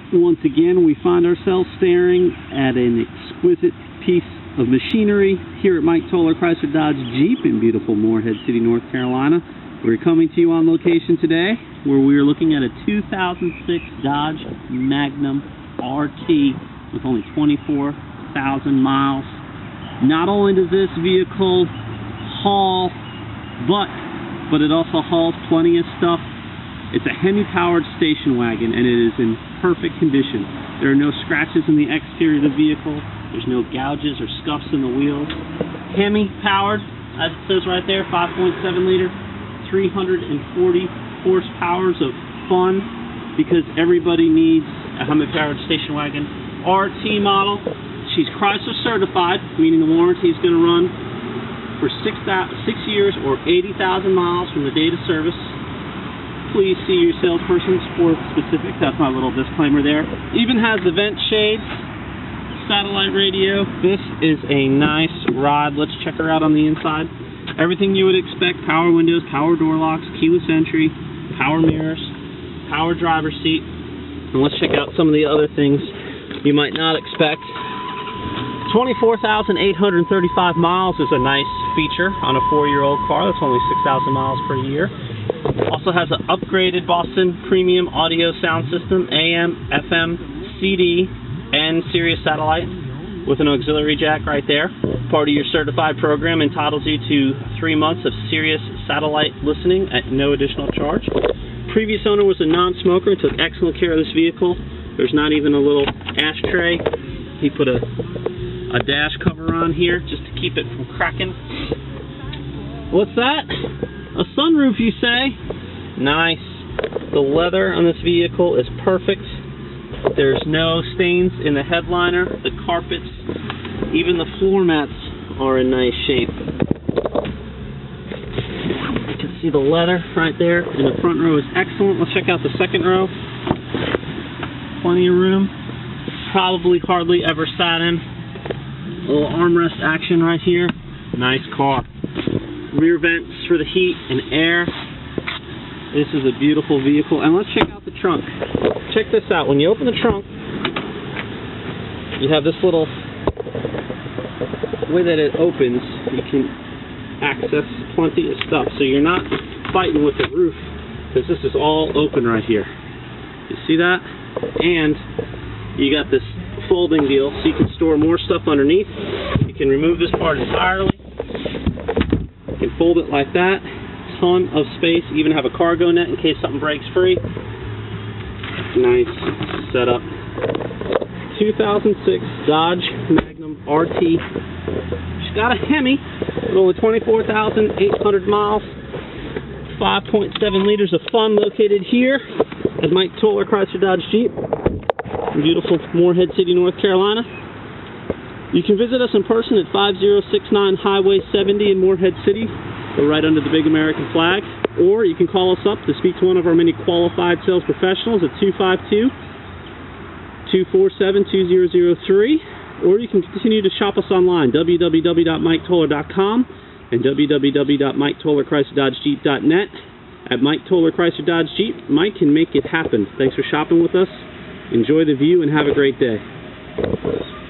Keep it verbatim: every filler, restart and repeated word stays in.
Once again, we find ourselves staring at an exquisite piece of machinery here at Mike Toller Chrysler Dodge Jeep in beautiful Morehead City, North Carolina. We're coming to you on location today where we are looking at a two thousand six Dodge Magnum R T with only twenty-four thousand miles. Not only does this vehicle haul butt, but it also hauls plenty of stuff. It's a Hemi-powered station wagon, and it is in perfect condition. There are no scratches in the exterior of the vehicle. There's no gouges or scuffs in the wheels. Hemi-powered, as it says right there, five point seven liter, three hundred forty horsepower of fun, because everybody needs a Hemi-powered station wagon. R T model. She's Chrysler certified, meaning the warranty is going to run for six, six years or eighty thousand miles from the date of service. Please see your salesperson for specifics. That's my little disclaimer there. Even has the vent shades, satellite radio. This is a nice ride. Let's check her out on the inside. Everything you would expect: power windows, power door locks, keyless entry, power mirrors, power driver's seat. And let's check out some of the other things you might not expect. twenty-four thousand eight hundred thirty-five miles is a nice feature on a four-year-old car. That's only six thousand miles per year. Also has an upgraded Boston Premium audio sound system, A M, F M, C D, and Sirius satellite with an auxiliary jack right there. Part of your certified program entitles you to three months of Sirius satellite listening at no additional charge. Previous owner was a non-smoker and took excellent care of this vehicle. There's not even a little ashtray. He put a, a dash cover on here just to keep it from cracking. What's that? A sunroof, you say? Nice. The leather on this vehicle is perfect. There's no stains in the headliner, the carpets, even the floor mats are in nice shape. You can see the leather right there, and the front row is excellent. Let's check out the second row. Plenty of room. Probably hardly ever sat in. A little armrest action right here. Nice car. Rear vents for the heat and air. This is a beautiful vehicle. And let's check out the trunk. Check this out. When you open the trunk, you have this little way that it opens. You can access plenty of stuff. So you're not fighting with the roof, because this is all open right here. You see that? And you got this folding deal, so you can store more stuff underneath. You can remove this part entirely. You can fold it like that. Ton of space. Even have a cargo net in case something breaks free. Nice setup. two thousand six Dodge Magnum R T. She's got a Hemi with only twenty-four thousand eight hundred miles. five point seven liters of fun located here at Mike Toller Chrysler Dodge Jeep in beautiful Morehead City, North Carolina. You can visit us in person at five oh six nine Highway seventy in Morehead City, or right under the big American flag. Or you can call us up to speak to one of our many qualified sales professionals at two five two, two four seven, two zero zero three. Or you can continue to shop us online, w w w dot mike toller dot com and w w w dot mike toller chrysler dodge jeep dot net. At Mike Toller Chrysler Dodge Jeep, Mike can make it happen. Thanks for shopping with us. Enjoy the view and have a great day.